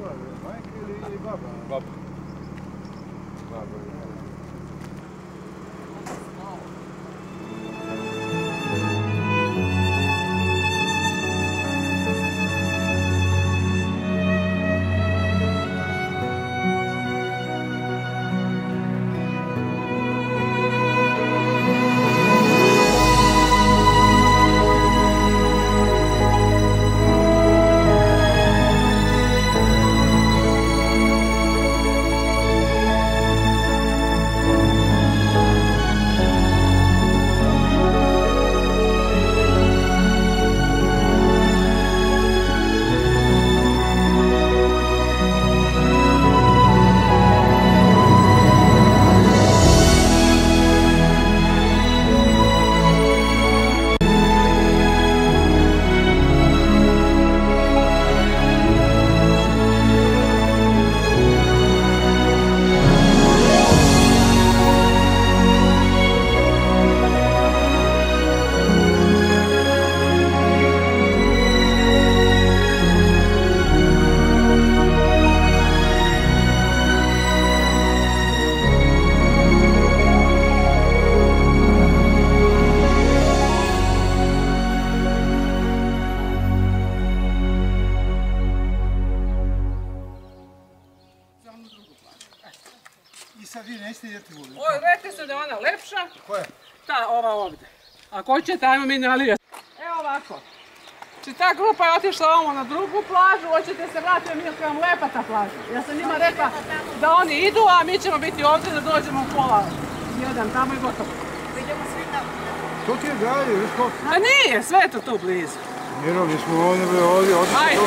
Majka ili baba? Baba. I sad vi nećete idete vodu. Rekli su da je ona lepša. Koja? Ta, ova ovdje. Ako hoćete, ajmo mi nalijeti. Evo ovako. Znači ta grupa je otišla ovamo na drugu plažu, hoćete se vratiti, mi vam lepa ta plaža. Ja sam njima rekla da oni idu, a mi ćemo biti ovdje da dođemo u pola jedan, tamo i gotovo. Idemo svi tamo. To ti je dalje, viš koliko? A nije, sve je to tu blizu. Miro, mi smo ovdje, Ajde.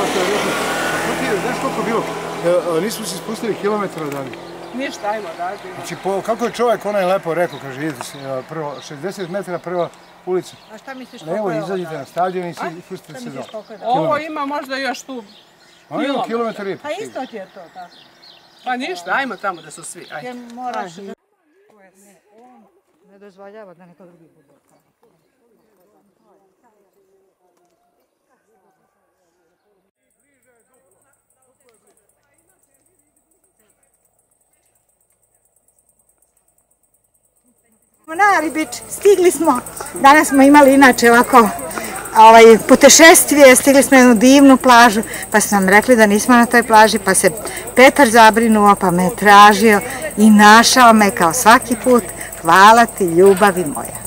To ti je, znaš koliko je bilo? Nismo se spustili kilometra dalje. Ništa, ajmo da. Znači, kako je čovjek onaj lepo rekao, kaže, idete se, prvo, 60 metara prva ulica. A šta misliš koliko je ovo? Evo, izađite na stadion i pustite se dole. Ovo ima možda još tu kilometar i Pa isto ti je to, tako. Pa ništa, ajmo tamo da su svi. Jer moraš... On ne dozvoljava da neko drugi bude. Na Ribič, stigli smo, danas smo imali inače ovako putešestvije, stigli smo jednu divnu plažu, pa su nam rekli da nismo na toj plaži, pa se Petar zabrinuo, pa me tražio i našao me kao svaki put. Hvala ti, ljubavi moja.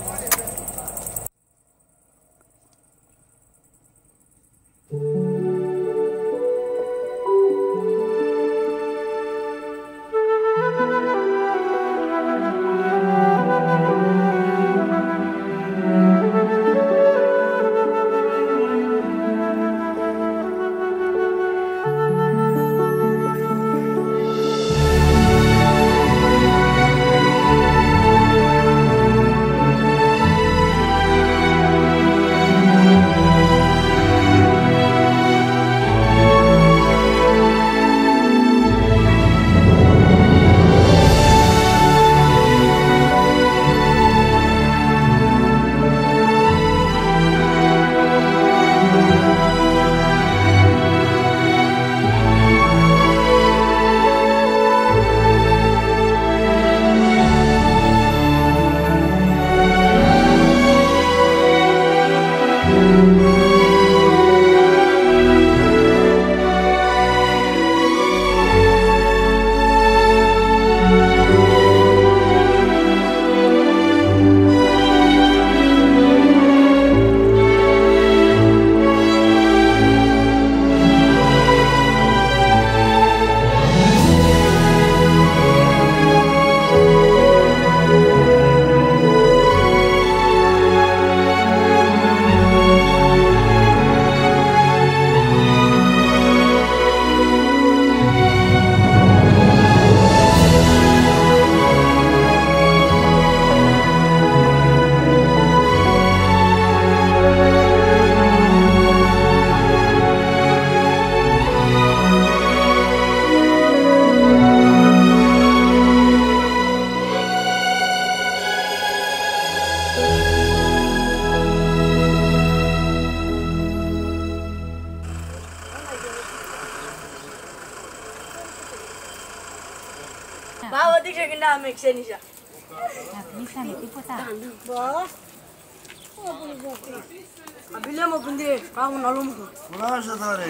Bawa di siya ginamit siya niya. Minsan, tipo ta. Ba? Abila mo pundi, kamu nalum ko. Wala siya tari.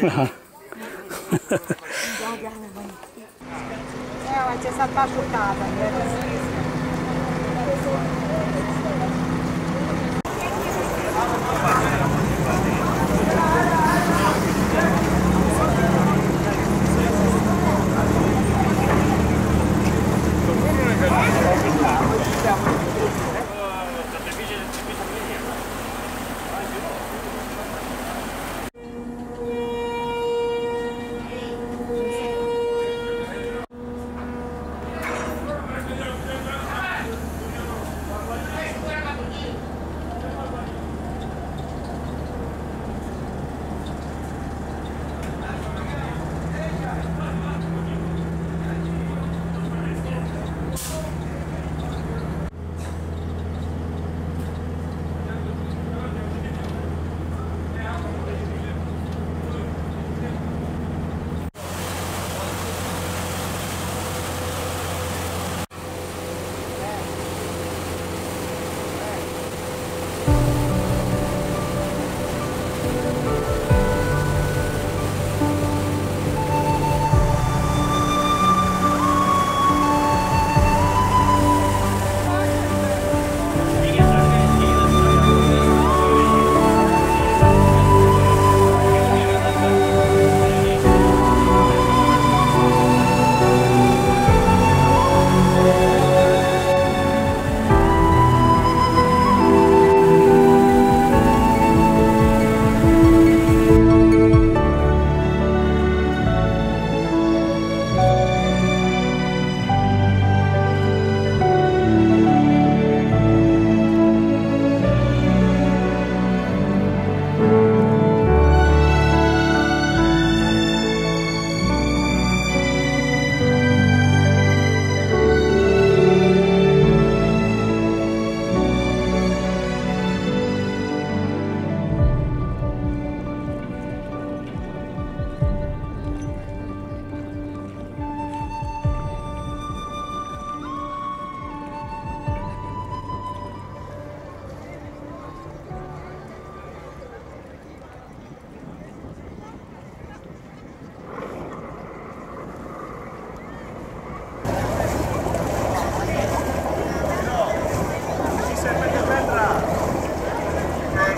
Evo će sad baš u tada.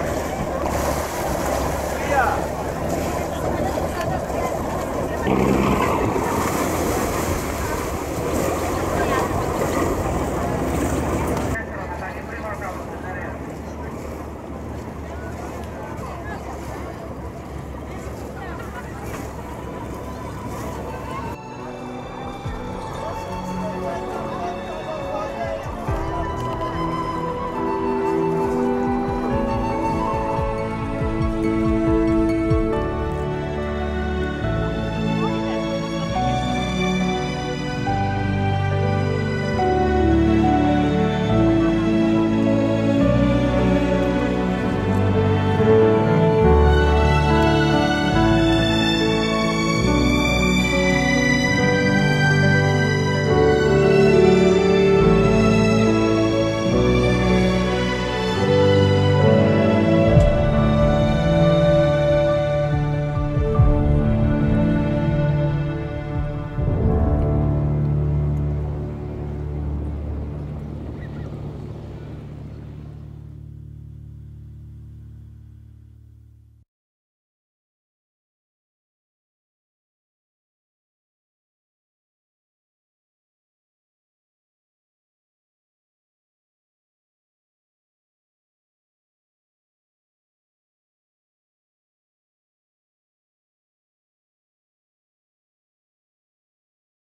Via!